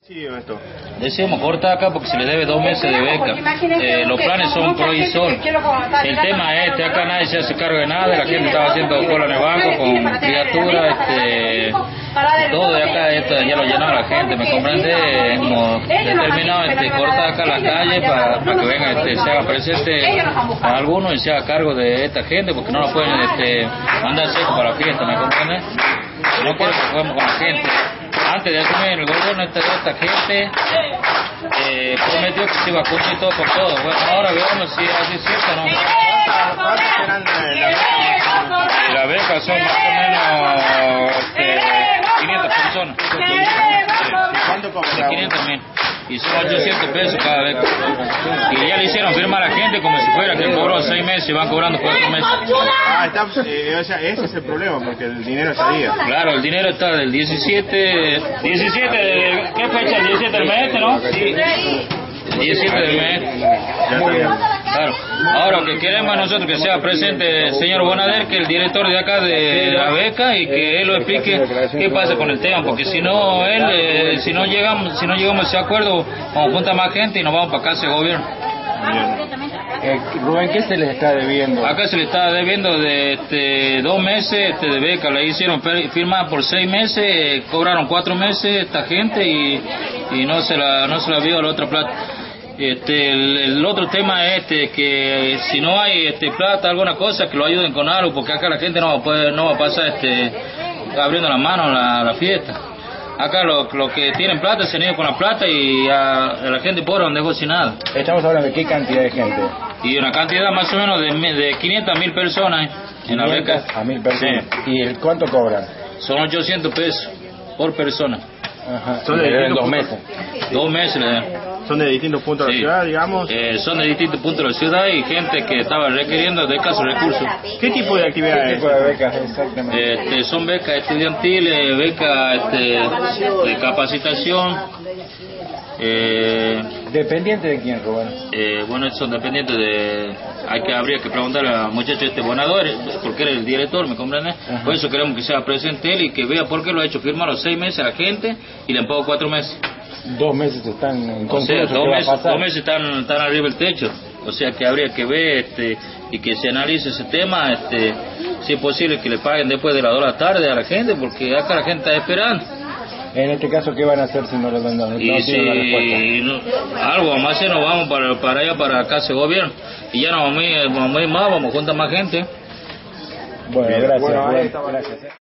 Sí, esto. Decimos corta acá porque se le debe 2 meses de beca. Los planes son provisorios. El tema es acá nadie se hace cargo de nada, la gente estaba haciendo cola en el banco con criaturas, todo de acá ya lo llenó la gente, ¿me comprende? Hemos determinado cortar acá las calles para que venga, se haga presente a algunos y se haga cargo de esta gente, porque no lo pueden mandar seco para la fiesta, ¿me comprende? No quiero que juguemos con la gente. Antes de asumir el gobierno esta gente prometió que se iba a cumplir todo por todo. Bueno, ahora veamos si así es cierto o no. ¿Cuántas serán La beca son más o menos 500 personas. ¿Cuánto cobra? 500.000. Y son 800 pesos cada beca. Y ya le hicieron firmar a la gente como si fuera que cobró 6 meses y van cobrando 4 meses. Ese es el problema, porque el dinero está ahí. Claro, el dinero está del 17, ¿qué fecha? El 17 del mes, ¿no? Sí. 17 del mes. Claro. Ahora lo que queremos nosotros que sea presente el señor Bonader, que es el director de acá de la beca, y que él lo explique qué pasa con el tema, porque si no si no llegamos a ese acuerdo, vamos a juntar más gente y nos vamos para casa de gobierno. Rubén, ¿qué se les está debiendo? Acá se le está debiendo de 2 meses de beca, le hicieron firmar por 6 meses, cobraron 4 meses esta gente y no se la vio la otra plata. El otro tema es que si no hay plata, alguna cosa, que lo ayuden con algo, porque acá la gente no va a pasar abriendo la mano a la fiesta. Acá los que tienen plata se han ido con la plata y a la gente pobre no dejó sin nada. Estamos hablando de qué cantidad de gente. Y una cantidad más o menos de 500 a 1000 personas en la beca. A 1000 personas. Sí. ¿Y cuánto cobran? Son 800 pesos por persona. Ajá. Son de 2 meses. 2 meses le dan. Son de distintos puntos de la ciudad, digamos. Son de distintos puntos de la ciudad y gente que estaba requiriendo de escasos recursos. ¿Qué tipo de actividades? ¿Qué tipo de becas exactamente? Son becas estudiantiles, becas de capacitación. ¿Dependiente de quién, Rubén? Bueno, son dependientes habría que preguntarle al muchacho Bonader, porque él es el director, ¿me comprende? Ajá. Por eso queremos que sea presente él y que vea por qué lo ha hecho firmar los 6 meses a la gente y le han pagado 4 meses. 2 meses están en O sea, concurso, ¿qué va a pasar? 2 meses están arriba del techo. O sea que habría que ver y que se analice ese tema, si es posible que le paguen después de las 2 de la tarde a la gente, porque acá la gente está esperando. En este caso, ¿qué van a hacer si no le dan la respuesta? Algo vamos a hacer, nos vamos para allá, para casa de gobierno, y ya nos vamos a ir más, vamos a juntar más gente. Bueno, gracias. Bueno, Gracias.